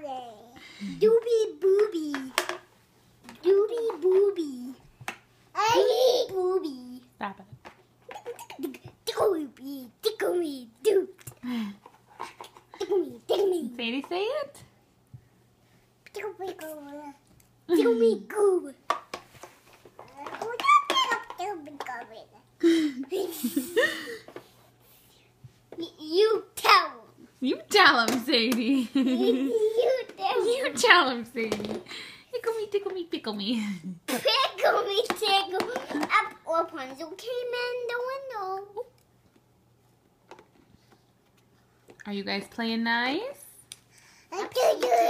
Doobie booby. Doobie booby. Doobie booby. Stop it. Tickle me, tickle me, do. Tickle me, tickle me. Sadie, say it. Tickle me, go. Tickle me, go. You tell him. You tell him, Sadie. You tell him. You tell him, Sadie. Tickle me, tickle me, pickle me. Pickle me, tickle. Up Rapunzel came in the window. Are you guys playing nice? I